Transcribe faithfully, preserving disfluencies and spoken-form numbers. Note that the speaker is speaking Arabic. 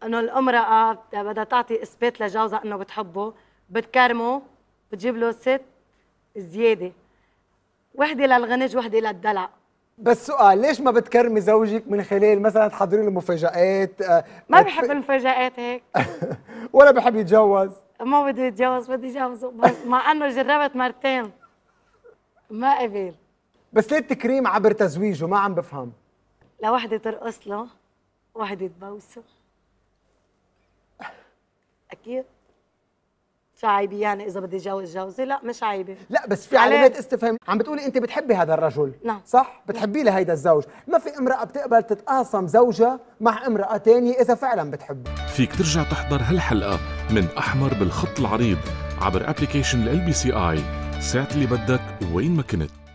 انه الامرأة بدها تعطي اثبات لجوزها انه بتحبه، بتكرمه، بتجيب له ست زيادة، وحدة للغنج وحدة للدلع. بس سؤال، ليش ما بتكرمي زوجك من خلال مثلا تحضري له مفاجآت؟ ما بحب المفاجآت هيك. ولا بحب يتجوز؟ ما بدي يتجوز، بدي جوزه، مع انه جربت مرتين ما قبل. بس ليه التكريم عبر تزويجه؟ ما عم بفهم. لوحدة ترقص له، وحدة تبوسه. اكيد. شو عيبة يعني اذا بدي اتجوز جوزي؟ لا مش عيبة. لا بس في علامات استفهام. عم بتقولي انت بتحبي هذا الرجل، نعم صح؟ بتحبي له هيدا الزوج. ما في امرأة بتقبل تتقاسم زوجها مع امرأة تانية اذا فعلا بتحبه. فيك ترجع تحضر هالحلقة من أحمر بالخط العريض عبر ابلكيشن ال بي سي اي ساعة اللي بدك وين ما كنت.